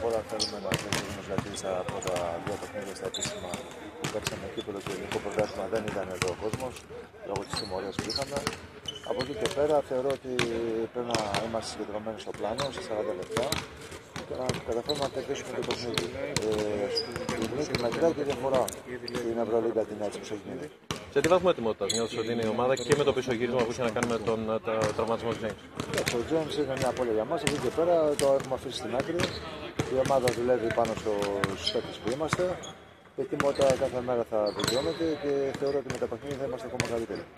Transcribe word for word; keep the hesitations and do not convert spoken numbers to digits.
χώρα θέλουμε να συνεχίσουμε, γιατί στα πρώτα δύο παιχνίδια στα επίσημα που παίξαμε εκεί το ελληνικό πρωτάθλημα δεν ήταν εδώ ο κόσμος λόγω της τιμωρίας που είχαμε. Από εκεί και πέρα θεωρώ ότι πρέπει να είμαστε συγκεντρωμένοι στο πλάνο σε σαράντα λεπτά και να καταφέρουμε να κερδίσουμε το παιχνίδι. Η νίκη μετράει και διαφορά στην Ευρωλίγκα την έτσι που έχει γίνει. Σε τι βαθμό ετοιμότητας νιώθεις ότι είναι η ομάδα και με το πίσω γύρισμα που είχε να κάνει με τον τραυματισμό του James? Ο James είναι μια απώλεια για μας. Από εκεί και πέρα το έχουμε αφήσει στην άκρη. Η ομάδα δουλεύει πάνω στους παίκτες που είμαστε. Η ετοιμότητα κάθε μέρα θα βελτιώνεται και θεωρώ ότι με τα παιχνίδια θα είμαστε ακόμα καλύτεροι.